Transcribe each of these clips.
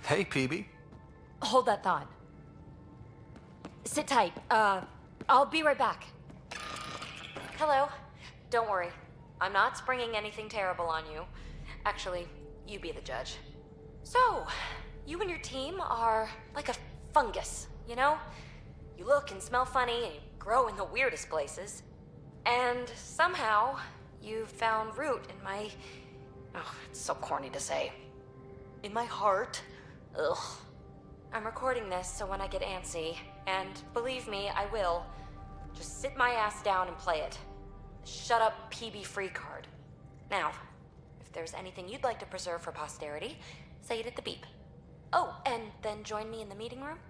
Hey, PB. Hold that thought. Sit tight. I'll be right back. Hello. Don't worry. I'm not springing anything terrible on you. Actually, you be the judge. So, you and your team are like a fungus, you know? You look and smell funny and you grow in the weirdest places. And somehow, you found root in my... Oh, it's so corny to say. In my heart. Ugh. I'm recording this so when I get antsy, and believe me, I will, just sit my ass down and play it. Shut up, PB free card. Now, if there's anything you'd like to preserve for posterity, say it at the beep. Oh, and then join me in the meeting room?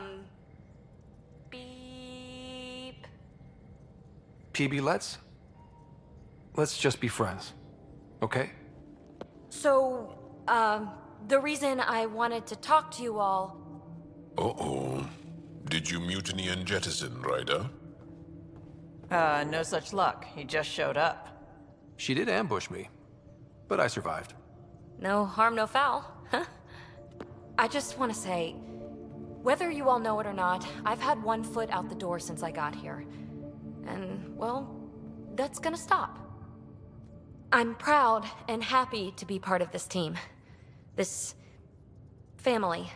Beep. PB, let's just be friends, okay? So, the reason I wanted to talk to you all... Uh-oh. Did you mutiny and jettison, Ryder? No such luck. He just showed up. She did ambush me, but I survived. No harm, no foul, huh? I just want to say, whether you all know it or not, I've had one foot out the door since I got here. And, well, that's gonna stop. I'm proud and happy to be part of this team. This... family.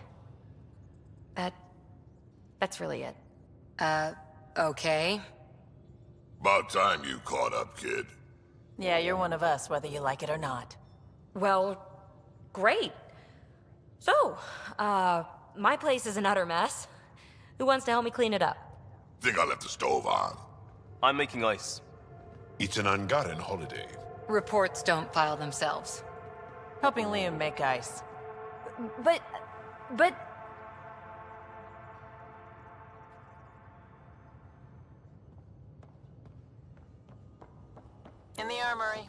That's really it. Okay. About time you caught up, kid. Yeah, you're one of us, whether you like it or not. Well, great. So, my place is an utter mess. Who wants to help me clean it up? Think I left the stove on. I'm making ice. It's an ungotten holiday. Reports don't file themselves. Helping Liam make ice. But... In the armory.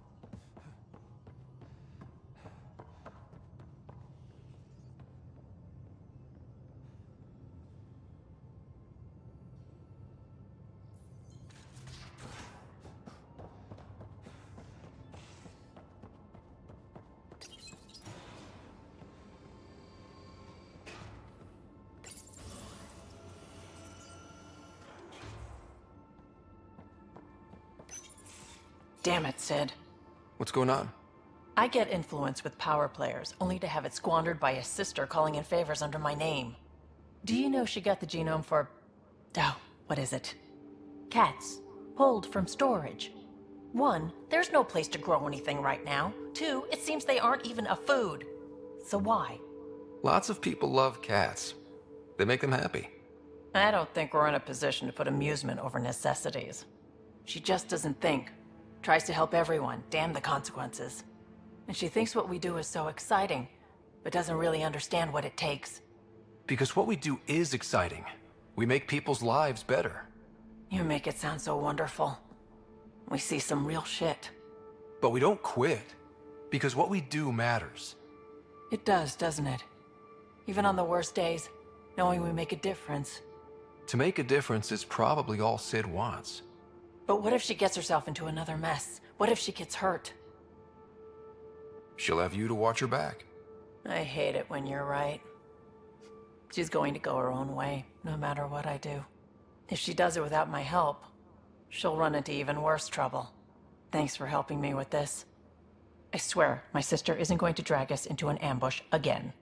Damn it, Sid. What's going on? I get influence with power players, only to have it squandered by a sister calling in favors under my name. Do you know she got the genome for... oh, what is it? Cats. Pulled from storage. 1, there's no place to grow anything right now. 2, it seems they aren't even a food. So why? Lots of people love cats. They make them happy. I don't think we're in a position to put amusement over necessities. She just doesn't think. Tries to help everyone, damn the consequences. And she thinks what we do is so exciting, but doesn't really understand what it takes. Because what we do is exciting. We make people's lives better. You make it sound so wonderful. We see some real shit. But we don't quit. Because what we do matters. It does, doesn't it? Even on the worst days, knowing we make a difference. To make a difference is probably all Sid wants. But what if she gets herself into another mess? What if she gets hurt? She'll have you to watch her back. I hate it when you're right. She's going to go her own way, no matter what I do. If she does it without my help, she'll run into even worse trouble. Thanks for helping me with this. I swear, my sister isn't going to drag us into an ambush again.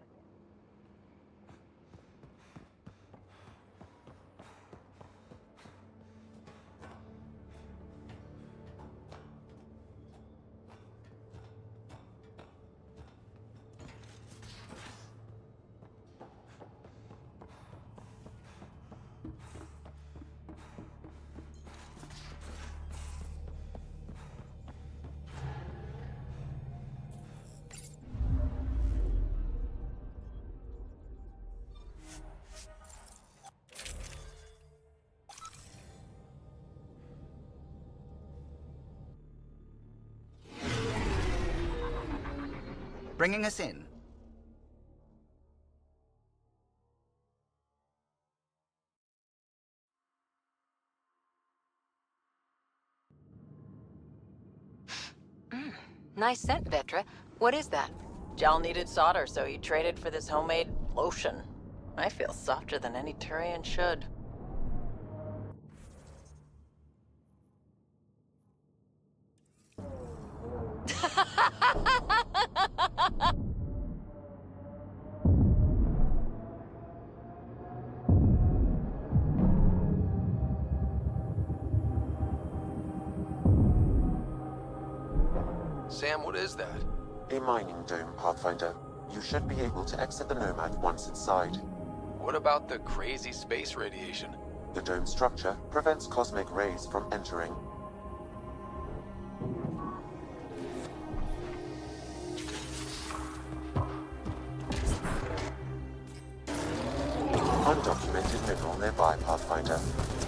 Bringing us in. Nice scent, Vetra. What is that? Jal needed solder, so he traded for this homemade lotion. I feel softer than any Turian should. Sam, what is that? A mining dome, Pathfinder. You should be able to exit the Nomad once inside. What about the crazy space radiation? The dome structure prevents cosmic rays from entering. Undocumented mineral nearby, Pathfinder.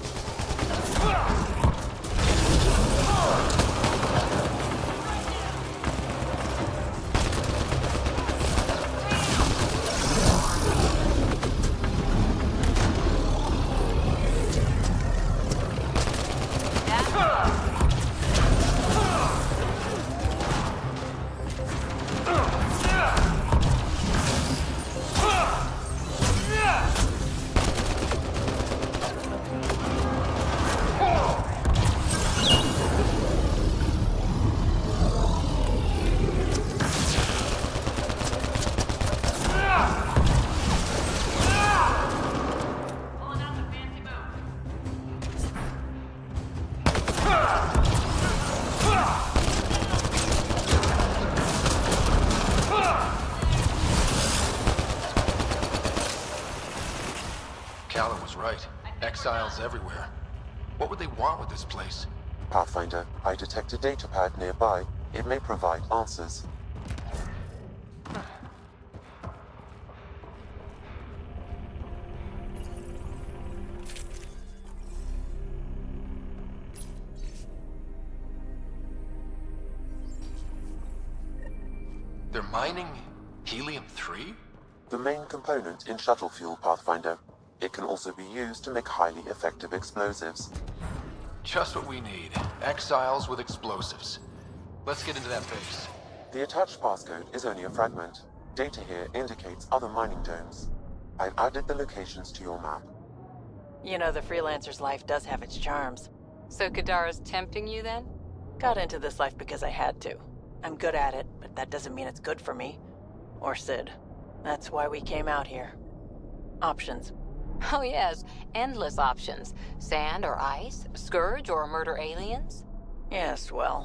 Callum was right. Exiles everywhere. What would they want with this place? Pathfinder, I detect a datapad nearby. It may provide answers. They're mining helium-3? The main component in shuttle fuel, Pathfinder. It can also be used to make highly effective explosives. Just what we need. Exiles with explosives. Let's get into that base. The attached passcode is only a fragment. Data here indicates other mining domes. I've added the locations to your map. You know, the freelancer's life does have its charms. So Kadara's tempting you then? Got into this life because I had to. I'm good at it, but that doesn't mean it's good for me. Or Sid. That's why we came out here. Options. Oh yes, endless options. Sand or ice, scourge or murder aliens? Yes, well...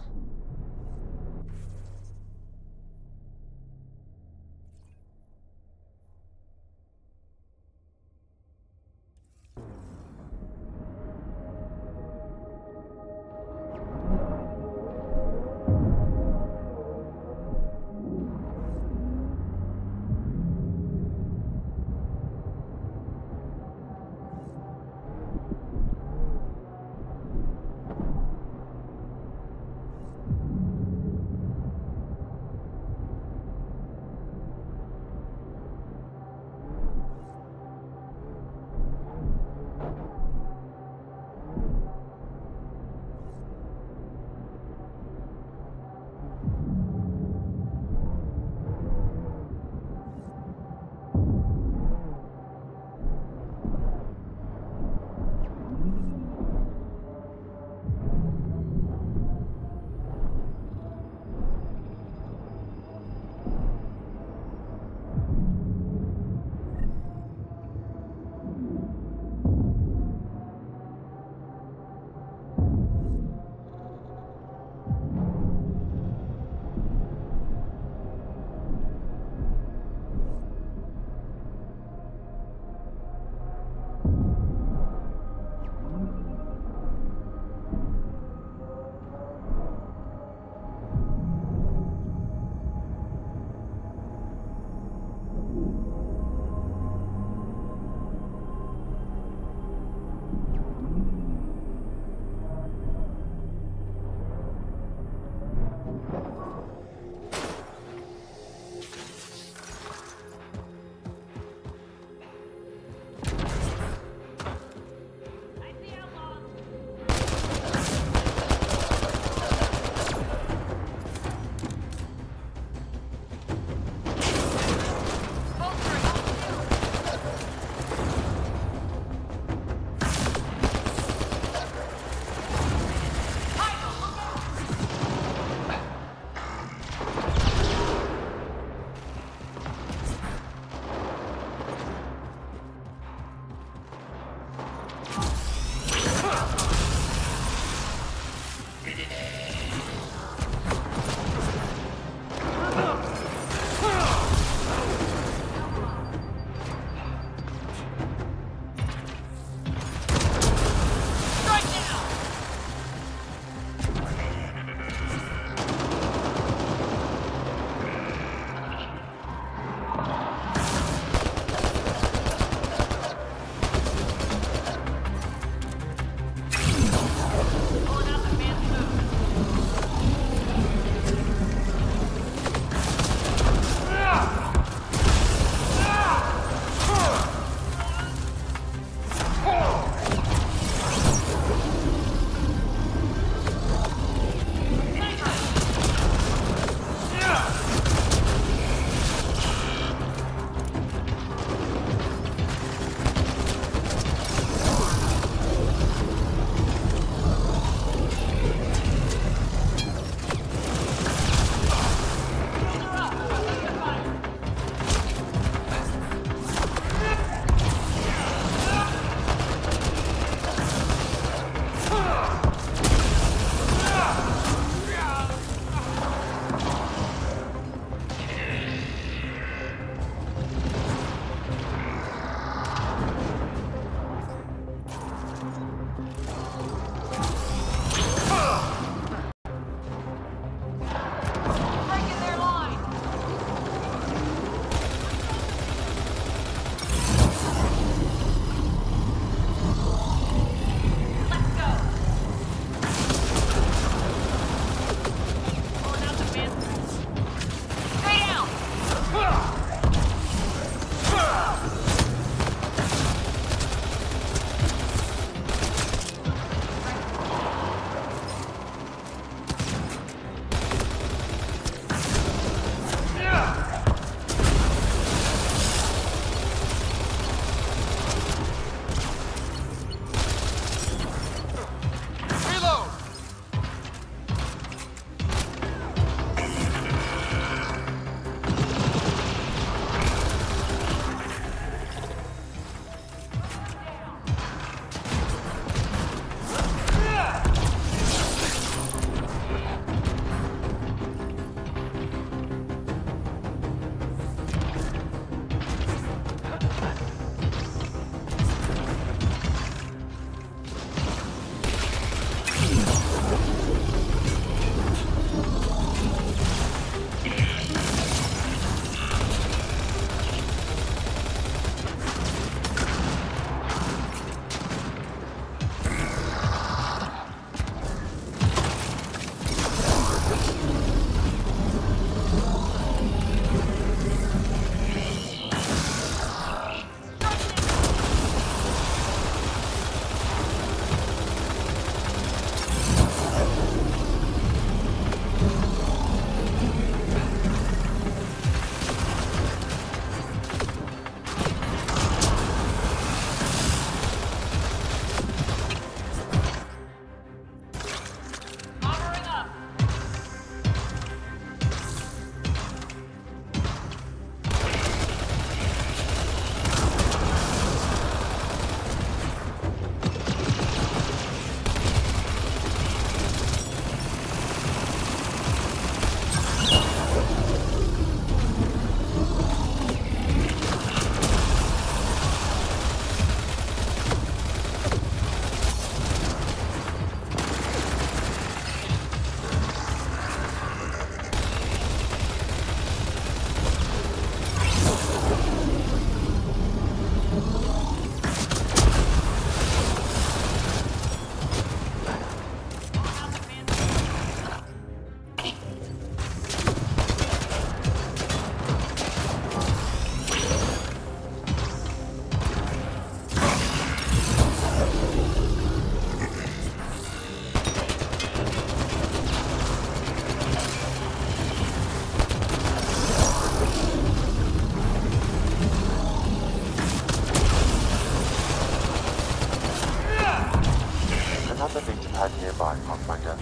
pad nearby, Pathfinder.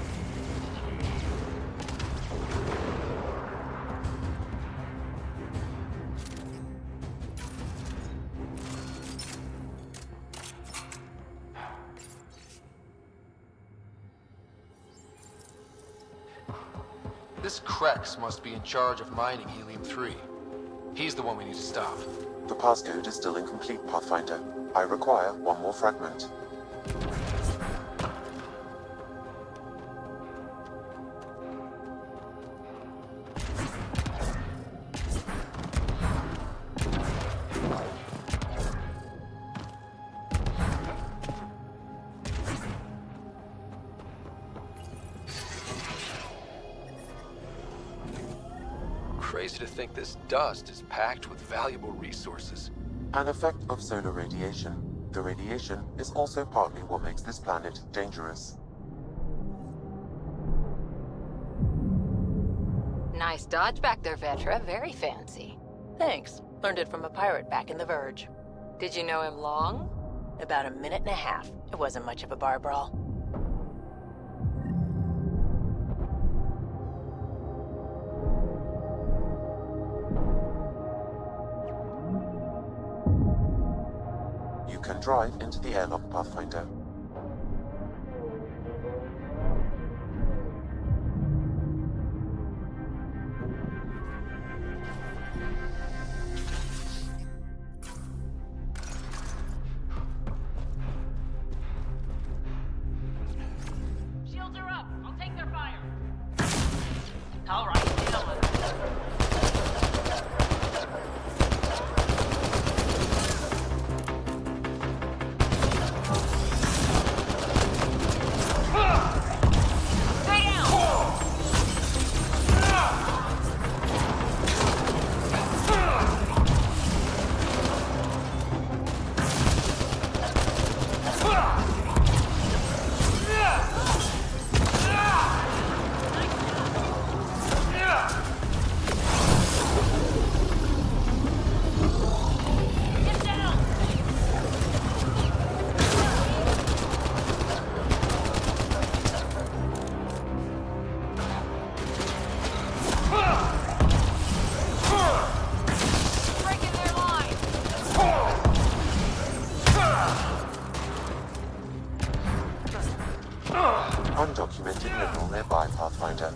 This Krex must be in charge of mining Helium-3. He's the one we need to stop. The passcode is still incomplete, Pathfinder. I require one more fragment. Crazy to think this dust is packed with valuable resources. An effect of solar radiation. The radiation is also partly what makes this planet dangerous. Nice dodge back there, Vetra. Very fancy. Thanks. Learned it from a pirate back in the Verge. Did you know him long? About a minute and a half. It wasn't much of a bar brawl. You can drive into the airlock, Pathfinder. Shields are up. I'll take their fire. All right, deal with it. Undocumented mineral nearby, Pathfinder.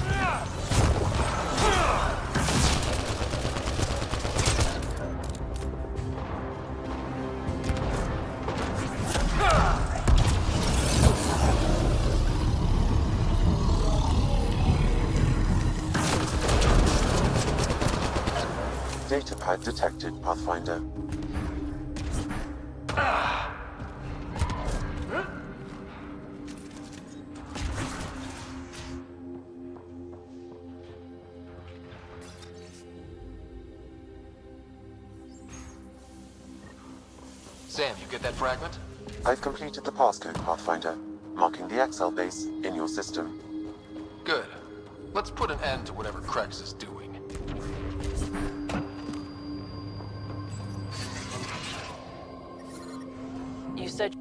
Datapad detected, Pathfinder. Sam, you get that fragment? I've completed the passcode, Pathfinder, marking the XL base in your system. Good. Let's put an end to whatever Krex is doing. You said...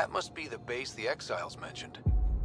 That must be the base the Exiles mentioned.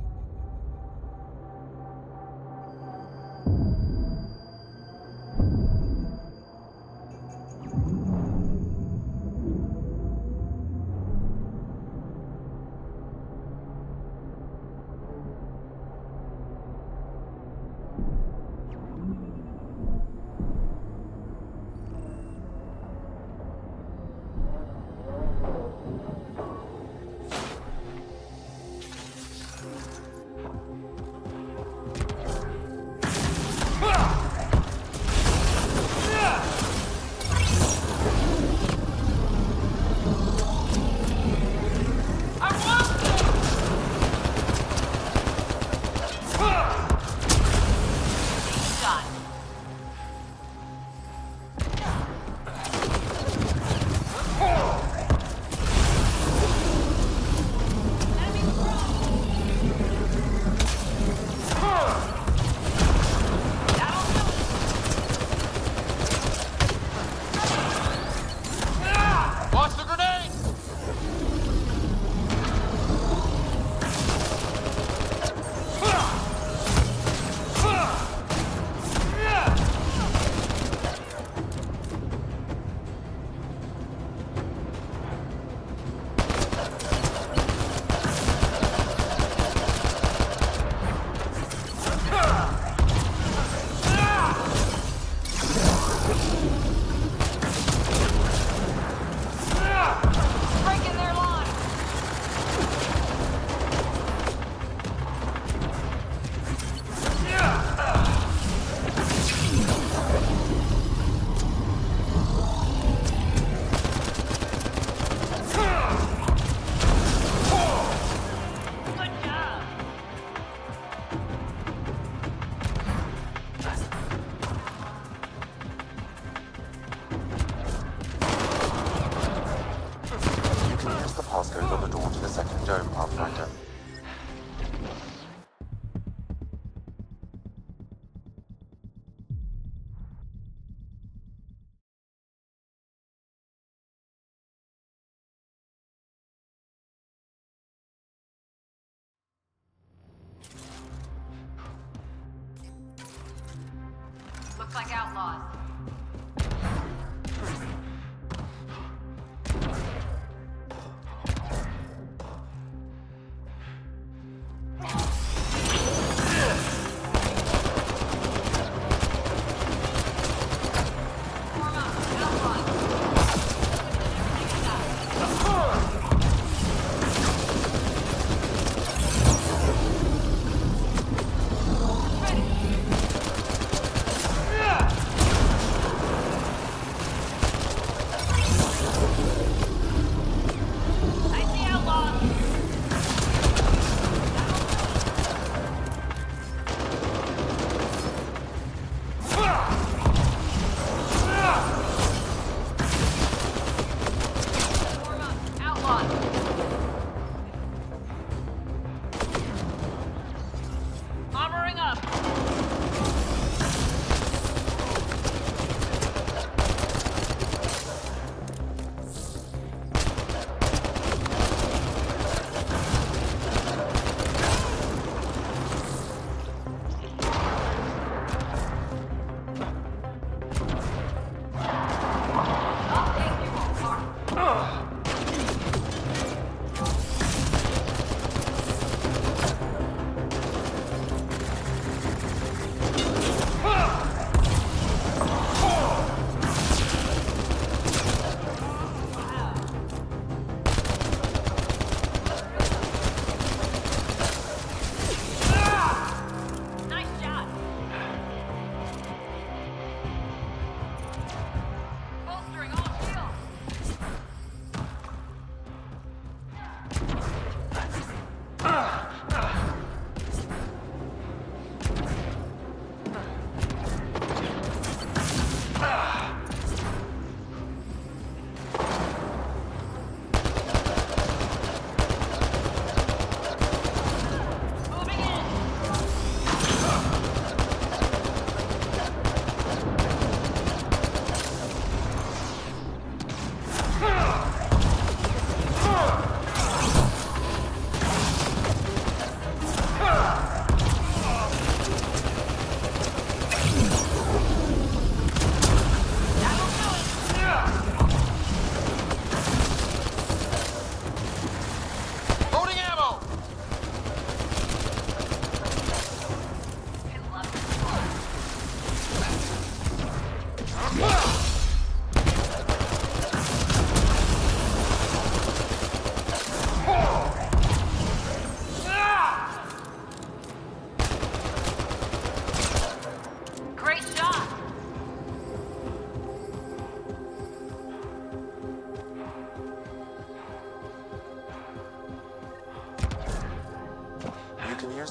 Passcode on the door to the second dome, Pathfinder. Looks like outlaws.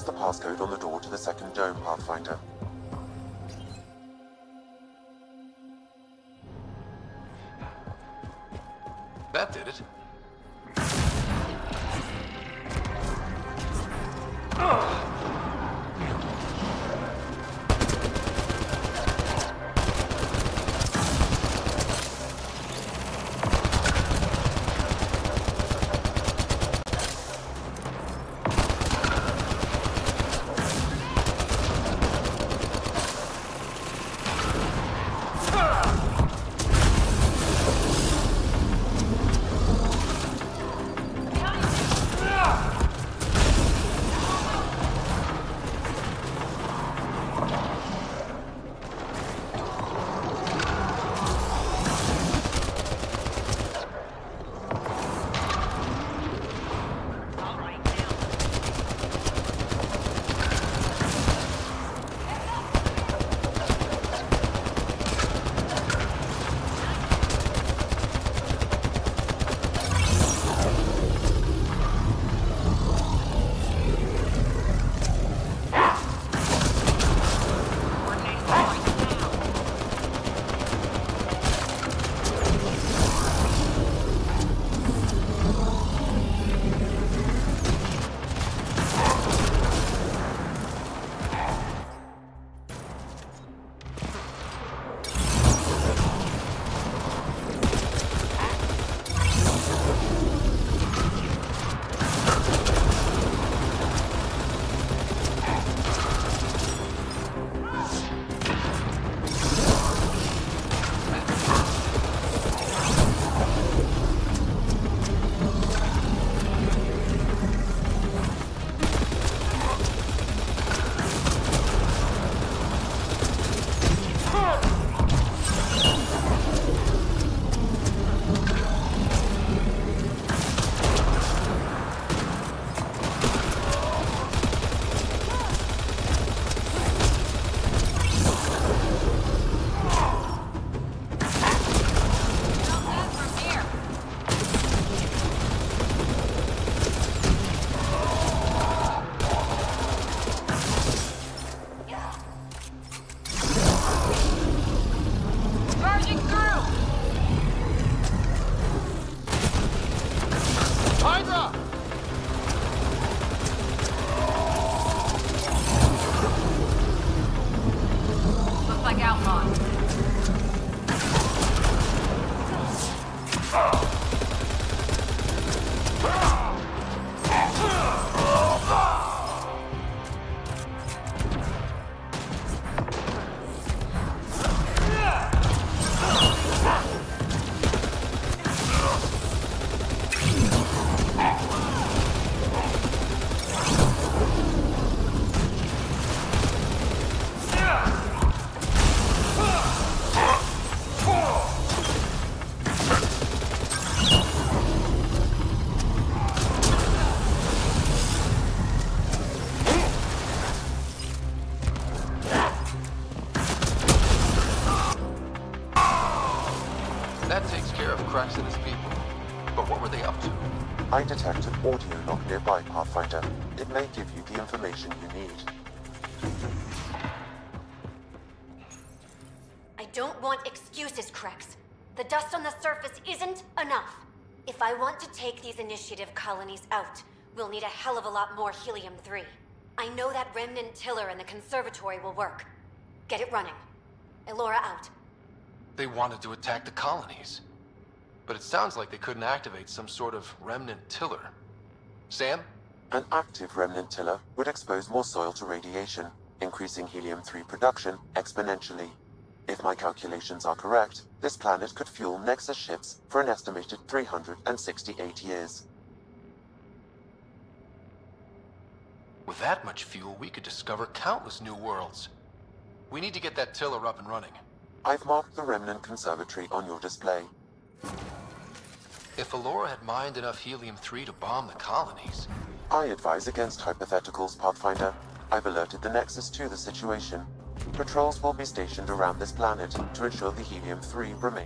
That's the passcode on the door to the second dome, Pathfinder. That did it. Cracks in his people. But what were they up to? I detect an audio log nearby, Pathfinder. It may give you the information you need. I don't want excuses, Krex. The dust on the surface isn't enough. If I want to take these initiative colonies out, we'll need a hell of a lot more helium-3. I know that remnant tiller in the conservatory will work. Get it running. Elora out. They wanted to attack the colonies. But it sounds like they couldn't activate some sort of remnant tiller. Sam? An active remnant tiller would expose more soil to radiation, increasing helium-3 production exponentially. If my calculations are correct, this planet could fuel Nexus ships for an estimated 368 years. With that much fuel, we could discover countless new worlds. We need to get that tiller up and running. I've marked the remnant conservatory on your display. If Elora had mined enough helium-3 to bomb the colonies... I advise against hypotheticals, Pathfinder. I've alerted the Nexus to the situation. Patrols will be stationed around this planet to ensure the helium-3 remain.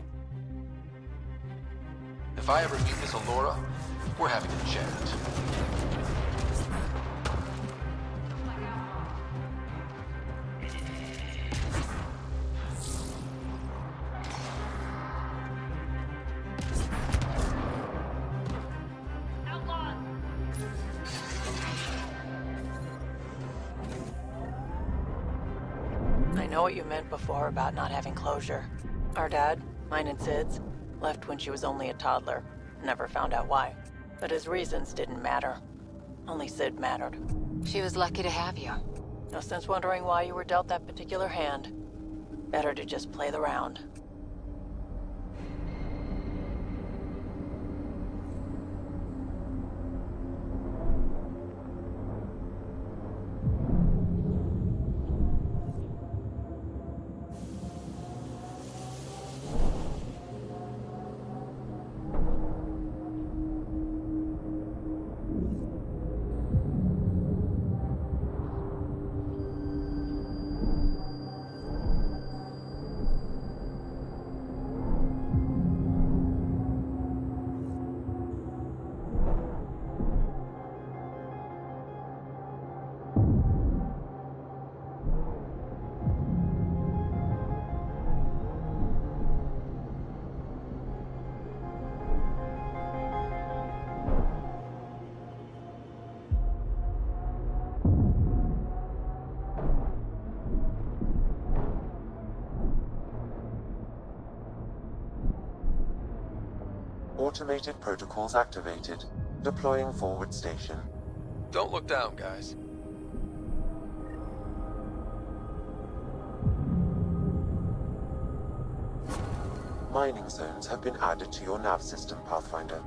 If I ever meet Miss Elora, we're having a chat. know what you meant before about not having closure. Our dad, mine and Sid's, left when she was only a toddler. Never found out why. But his reasons didn't matter. Only Sid mattered. She was lucky to have you. No sense wondering why you were dealt that particular hand. Better to just play the round. Automated protocols activated. Deploying forward station. Don't look down, guys. Mining zones have been added to your nav system, Pathfinder.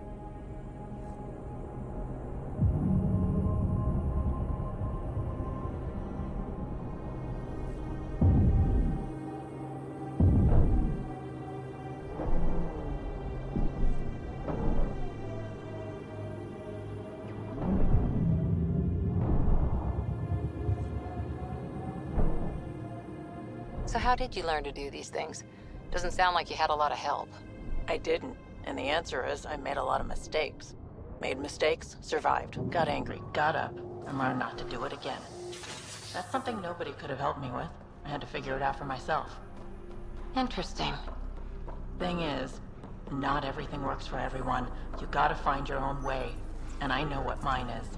So how did you learn to do these things? Doesn't sound like you had a lot of help. I didn't, and the answer is I made a lot of mistakes. Made mistakes, survived, got angry, got up, and learned not to do it again. That's something nobody could have helped me with. I had to figure it out for myself. Interesting. Thing is, not everything works for everyone. You gotta find your own way, and I know what mine is.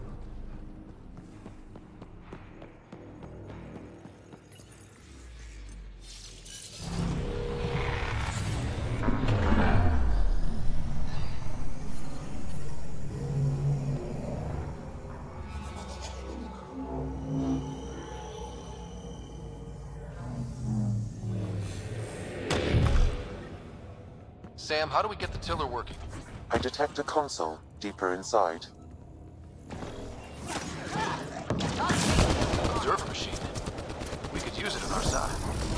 Sam, how do we get the tiller working? I detect a console deeper inside. Observer machine. We could use it on our side.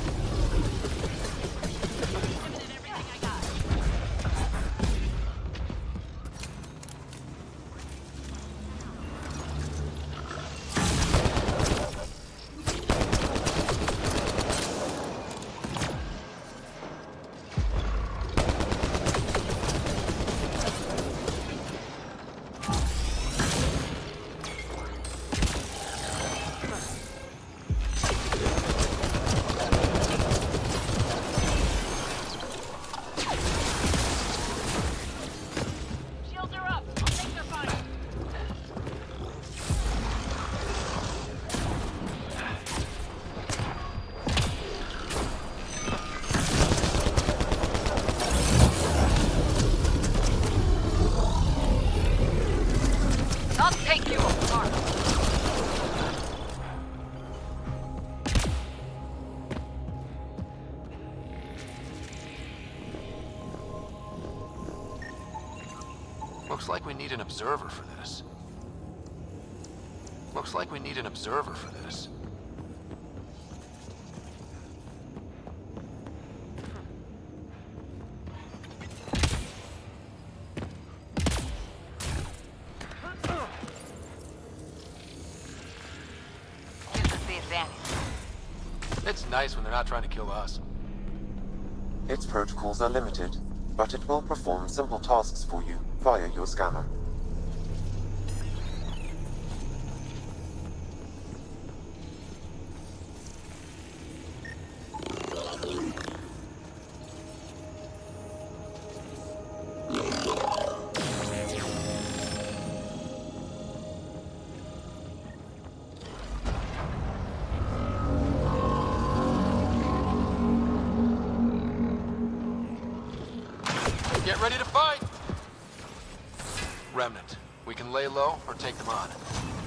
Looks like we need an observer for this. Looks like we need an observer for this. Gives us the advantage. It's nice when they're not trying to kill us. Its protocols are limited, but it will perform simple tasks for you via your scanner. lay low or take them on.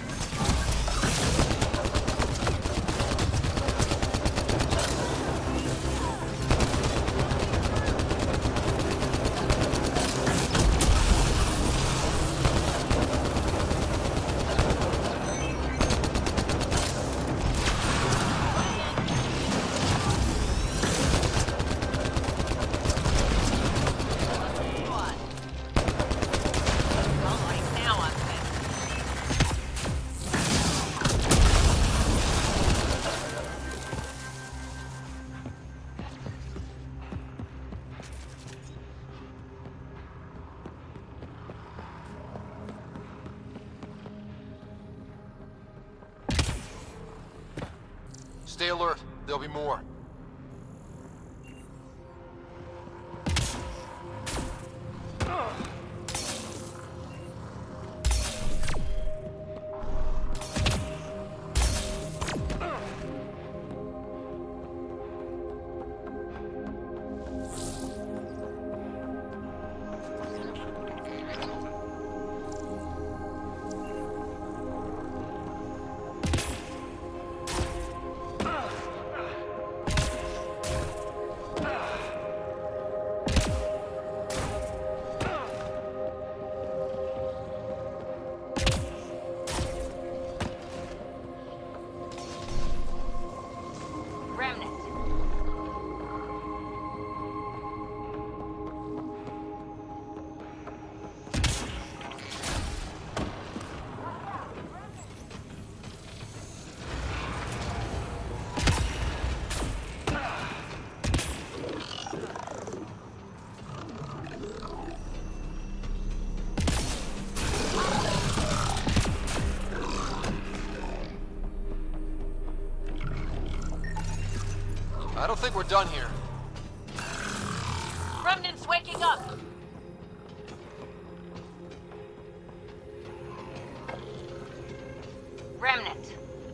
Stay alert. There'll be more. I don't think we're done here. Remnant's waking up! Remnant.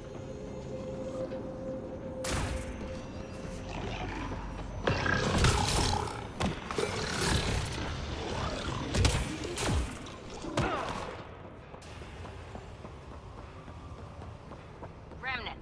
Remnant.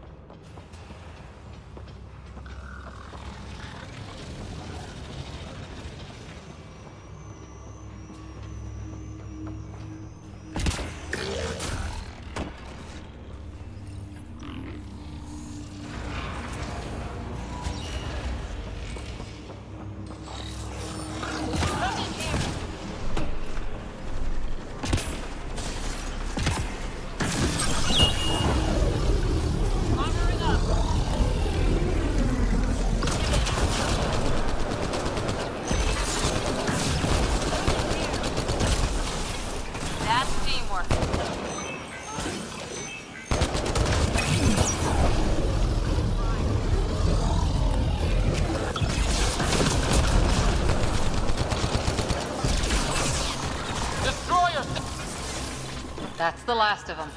That's the last of them.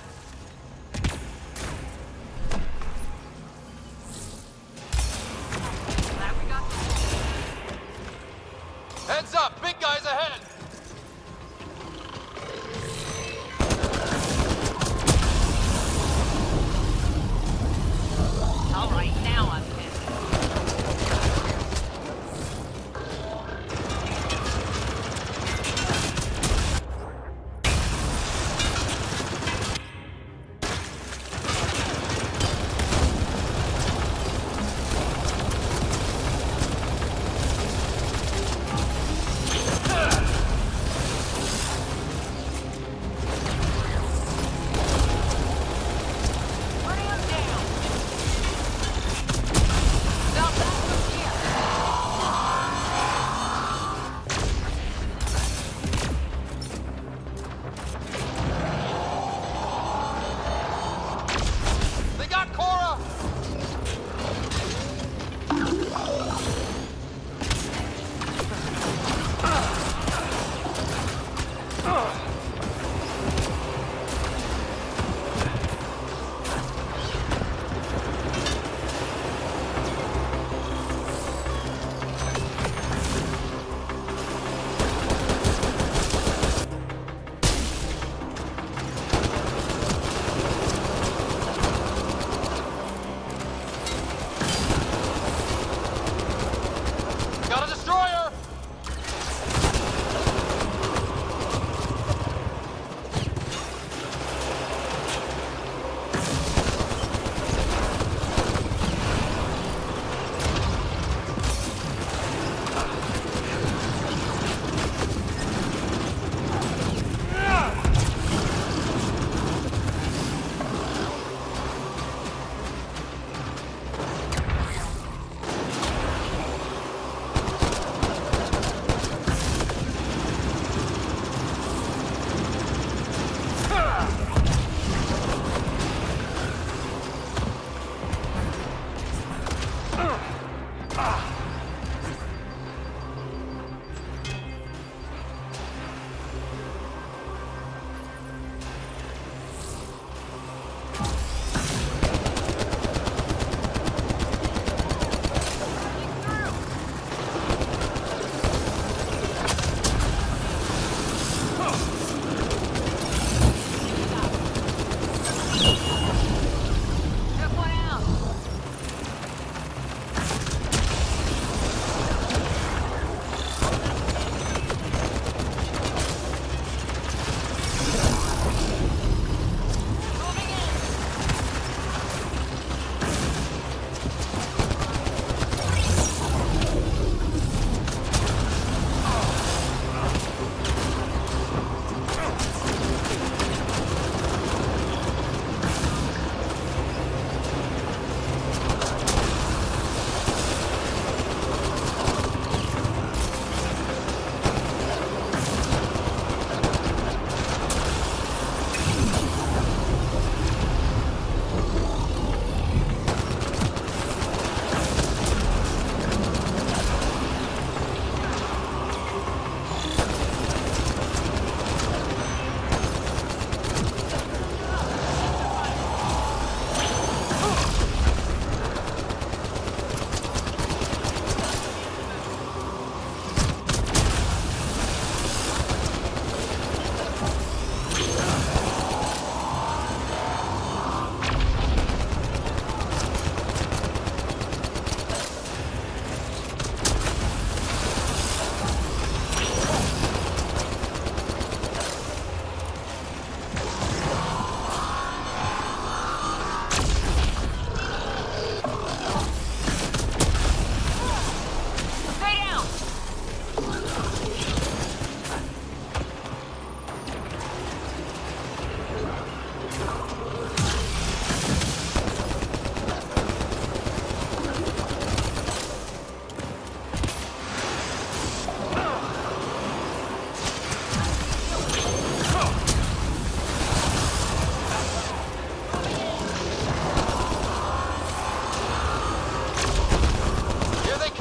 Heads up! Big guys ahead! All right, now I'm pissed.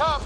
come!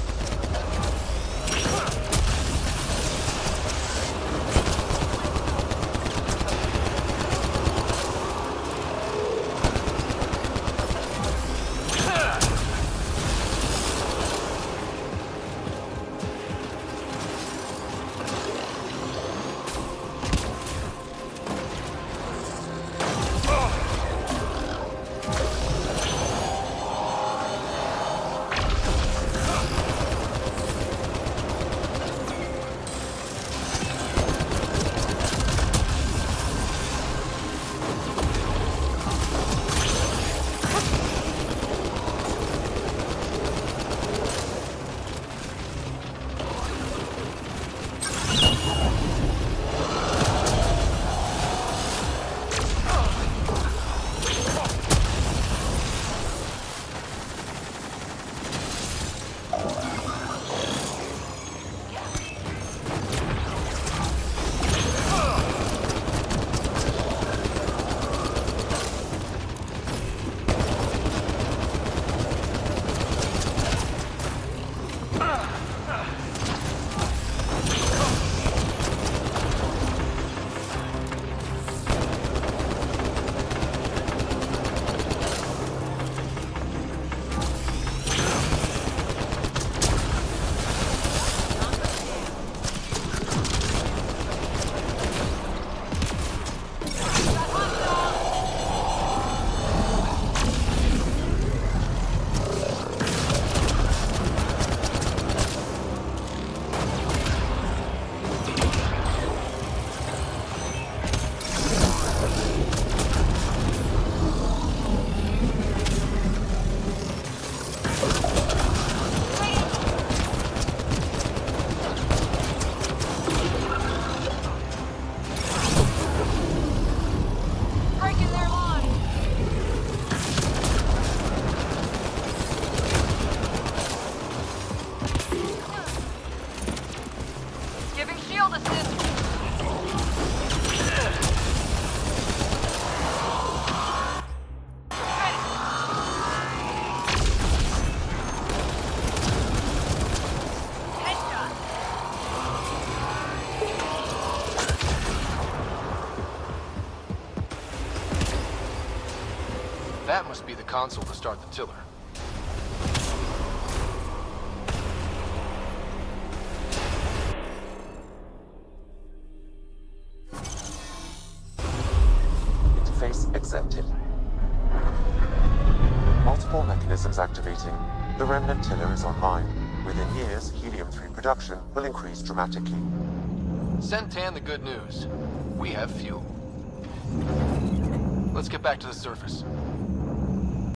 That must be the console to start the tiller. Interface accepted. Multiple mechanisms activating. The Remnant tiller is online. Within years, helium-3 production will increase dramatically. Send Tan the good news. We have fuel. Let's get back to the surface.